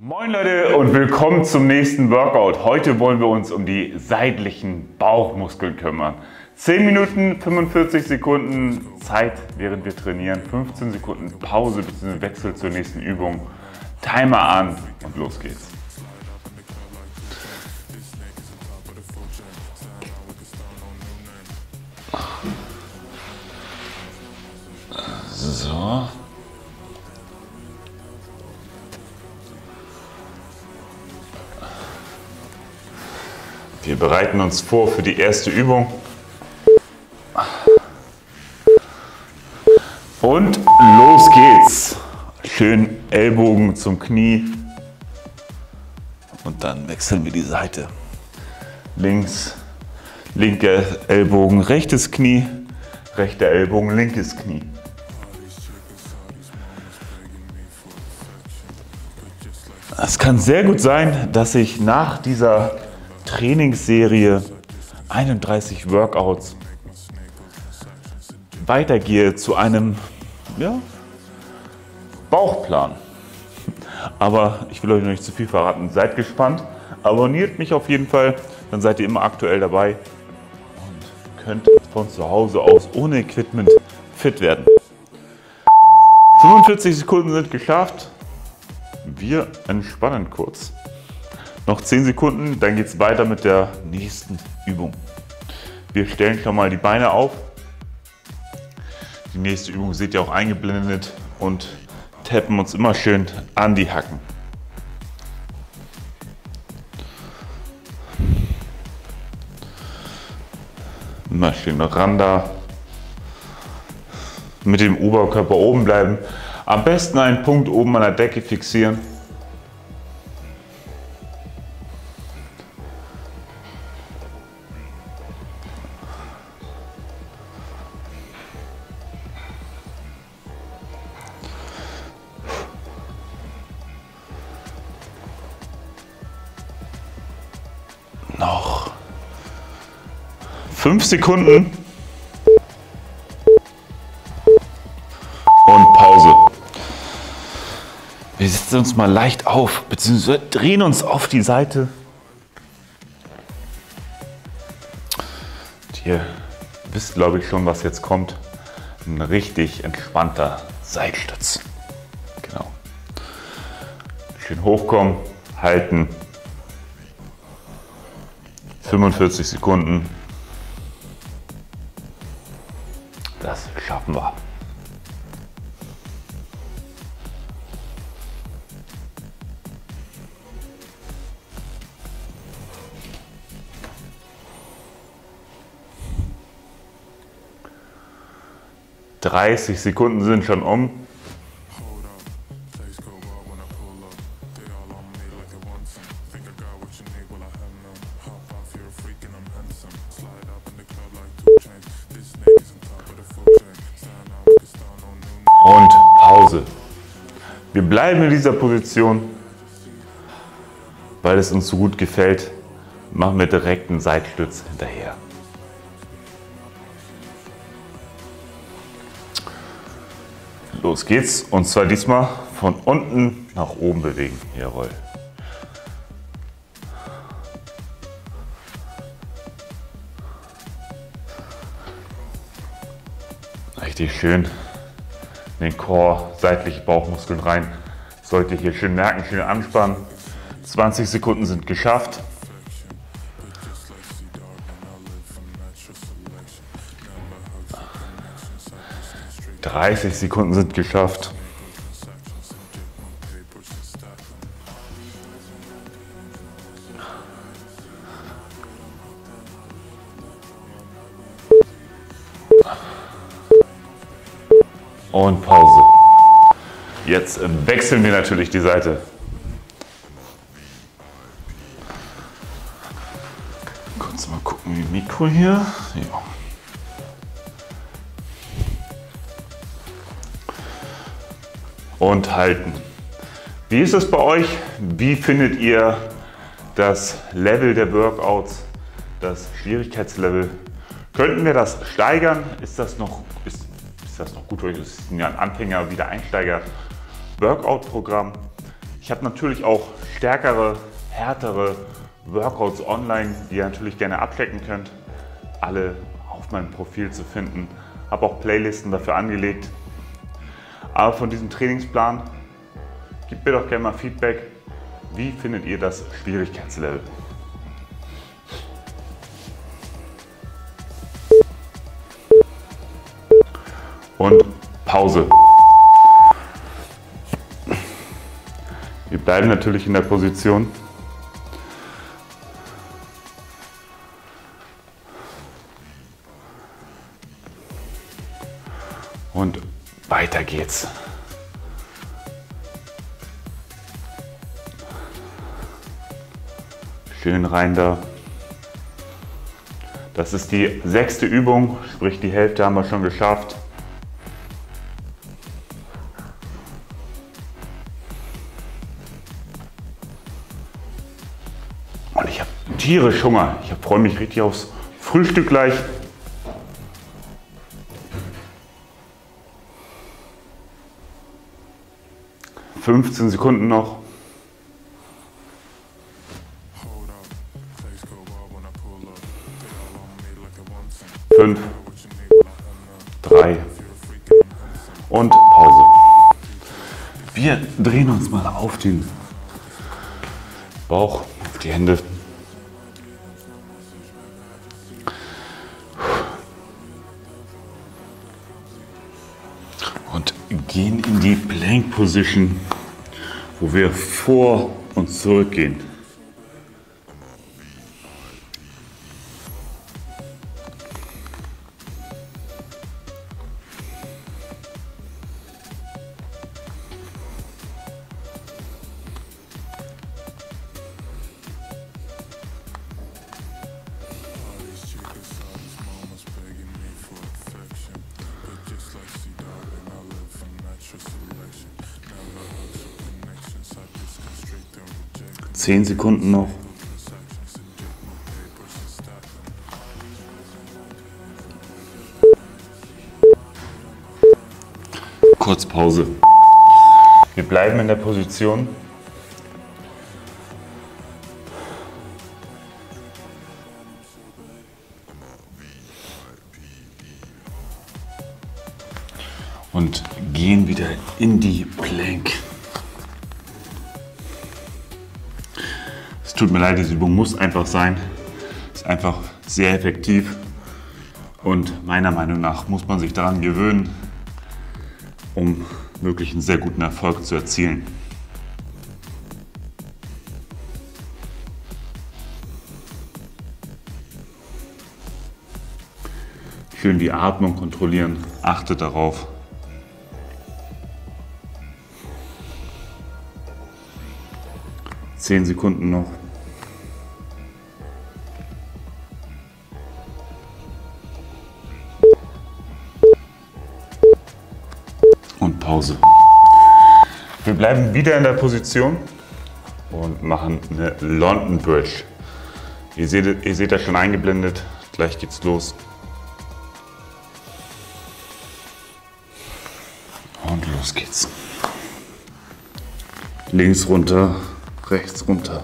Moin Leute und willkommen zum nächsten Workout. Heute wollen wir uns um die seitlichen Bauchmuskeln kümmern. 10 Minuten, 45 Sekunden Zeit, während wir trainieren. 15 Sekunden Pause bzw. Wechsel zur nächsten Übung. Timer an und los geht's. So. Wir bereiten uns vor für die erste Übung. Und los geht's. Schön Ellbogen zum Knie. Und dann wechseln wir die Seite. Links, linker Ellbogen, rechtes Knie. Rechter Ellbogen, linkes Knie. Es kann sehr gut sein, dass ich nach dieser Trainingsserie 31 Workouts weitergehe zu einem Bauchplan. Aber ich will euch noch nicht zu viel verraten. Seid gespannt, abonniert mich auf jeden Fall, dann seid ihr immer aktuell dabei und könnt von zu Hause aus ohne Equipment fit werden. 45 Sekunden sind geschafft. Wir entspannen kurz. Noch 10 Sekunden, dann geht es weiter mit der nächsten Übung. Wir stellen schon mal die Beine auf. Die nächste Übung seht ihr auch eingeblendet und tappen uns immer schön an die Hacken. Immer schön ran da. Mit dem Oberkörper oben bleiben. Am besten einen Punkt oben an der Decke fixieren. Noch 5 Sekunden und Pause. Wir setzen uns mal leicht auf, beziehungsweise drehen uns auf die Seite. Und ihr wisst, glaube ich, schon, was jetzt kommt. Ein richtig entspannter Seitstütz. Genau. Schön hochkommen, halten. 45 Sekunden. Das schaffen wir. ...30 Sekunden sind schon um. Und Pause. Wir bleiben in dieser Position, weil es uns so gut gefällt. Machen wir direkt einen Seitstütz hinterher. Los geht's, und zwar diesmal von unten nach oben bewegen. Jawohl. Richtig schön in den Core, seitliche Bauchmuskeln rein. Sollt ihr hier schön merken, schön anspannen. 20 Sekunden sind geschafft. ...30 Sekunden sind geschafft. Und Pause. Jetzt wechseln wir natürlich die Seite. Kurz mal gucken, wie Mikro hier. Ja. Und halten. Wie ist es bei euch? Wie findet ihr das Level der Workouts, das Schwierigkeitslevel? Könnten wir das steigern? Ist das noch gut für euch? Das ist ja ein Anfänger, wieder Einsteiger Workout-Programm. Ich habe natürlich auch stärkere, härtere Workouts online, die ihr natürlich gerne abchecken könnt. Alle auf meinem Profil zu finden. Habe auch Playlisten dafür angelegt. Aber von diesem Trainingsplan, gebt mir doch gerne mal Feedback. Wie findet ihr das Schwierigkeitslevel? Und Pause. Wir bleiben natürlich in der Position. Und weiter geht's. Schön rein da. Das ist die 6. Übung, sprich die Hälfte haben wir schon geschafft. Und ich habe tierisch Hunger. Ich freue mich richtig aufs Frühstück gleich. ...15 Sekunden noch. 5, 3 und Pause. Wir drehen uns mal auf den Bauch, auf die Hände. Und gehen in die Plank Position, wo wir vor und zurück gehen. Zehn Sekunden noch. Kurz Pause. Wir bleiben in der Position. Und gehen wieder in die Plank. Es tut mir leid, diese Übung muss einfach sein. Ist einfach sehr effektiv und meiner Meinung nach muss man sich daran gewöhnen, um wirklich einen sehr guten Erfolg zu erzielen. Schön die Atmung kontrollieren, achtet darauf. Zehn Sekunden noch. Und Pause. Wir bleiben wieder in der Position und machen eine London Bridge. Ihr seht das schon eingeblendet. Gleich geht's los. Und los geht's. Links runter, rechts runter.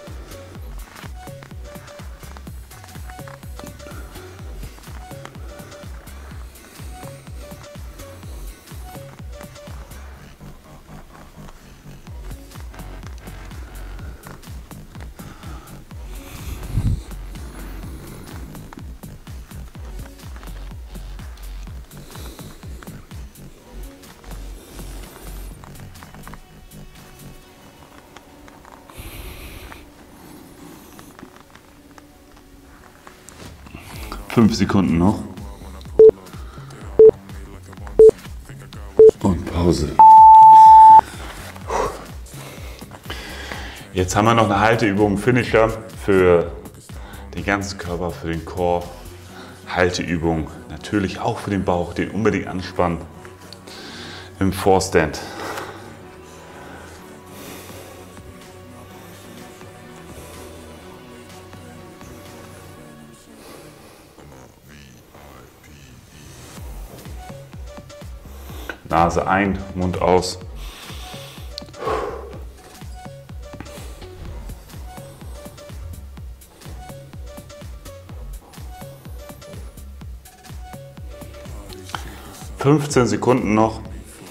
Fünf Sekunden noch. Und Pause. Jetzt haben wir noch eine Halteübung, Finisher für den ganzen Körper, für den Core. Halteübung, natürlich auch für den Bauch, den unbedingt anspannen im Vorstand. Nase ein, Mund aus. 15 Sekunden noch.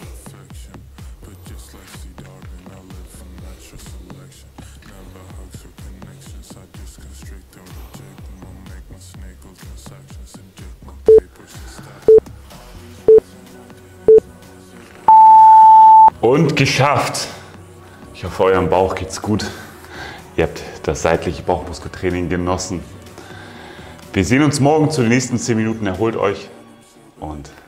Und geschafft! Ich hoffe, eurem Bauch geht's gut. Ihr habt das seitliche Bauchmuskeltraining genossen. Wir sehen uns morgen zu den nächsten 10 Minuten. Erholt euch und